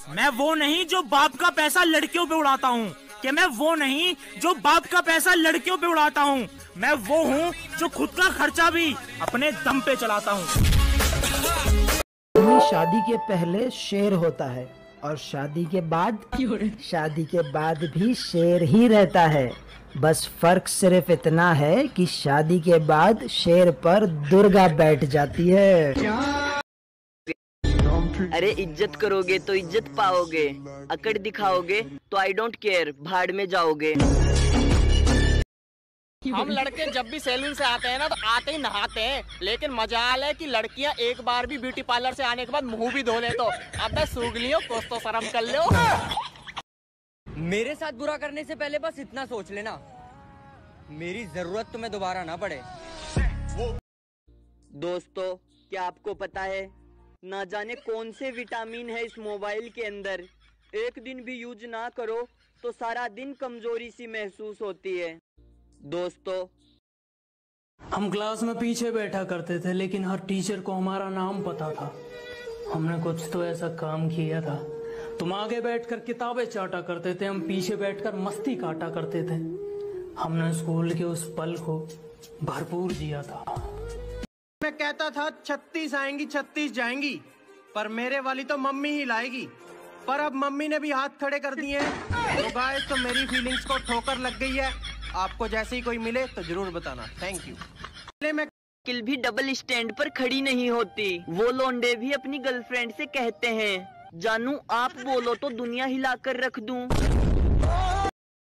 मैं वो नहीं जो बाप का पैसा लड़कियों पे उड़ाता हूँ, कि मैं वो नहीं जो बाप का पैसा लड़कियों पे उड़ाता हूँ। मैं वो हूँ जो खुद का खर्चा भी अपने दम पे चलाता हूँ। शादी के पहले शेर होता है और शादी के बाद भी शेर ही रहता है। बस फर्क सिर्फ इतना है कि शादी के बाद शेर पर दुर्गा बैठ जाती है। अरे इज्जत करोगे तो इज्जत पाओगे, अकड़ दिखाओगे तो आई डोंट केयर, भाड़ में जाओगे। हम लड़के जब भी सैलून से आते हैं ना तो आते ही नहाते हैं, लेकिन मजाल है कि लड़कियां एक बार भी ब्यूटी पार्लर से आने के बाद मुंह भी धो ले तो अबे सूगलियों कुछ तो शर्म कर लो। मेरे साथ बुरा करने से पहले बस इतना सोच लेना, मेरी जरूरत तुम्हें दोबारा ना पड़े। दोस्तों क्या आपको पता है, ना जाने कौन से विटामिन है इस मोबाइल के अंदर, एक दिन भी यूज ना करो तो सारा दिन कमजोरी सी महसूस होती है। दोस्तों हम क्लास में पीछे बैठा करते थे, लेकिन हर टीचर को हमारा नाम पता था। हमने कुछ तो ऐसा काम किया था, तुम आगे बैठकर किताबें चाटा करते थे, हम पीछे बैठकर मस्ती काटा करते थे। हमने स्कूल के उस पल को भरपूर जिया था। मैं कहता था 36 आएंगी 36 जाएंगी, पर मेरे वाली तो मम्मी ही लाएगी। पर अब मम्मी ने भी हाथ खड़े कर दिए हैं। तो गाइस, तो मेरी फीलिंग्स को ठोकर लग गई है। आपको जैसे ही कोई मिले तो जरूर बताना। Thank you. साइकिल भी डबल स्टैंड पर खड़ी नहीं होती। वो लोंडे भी अपनी गर्लफ्रेंड से कहते हैं, जानू आप बोलो तो दुनिया हिलाकर रख दूं।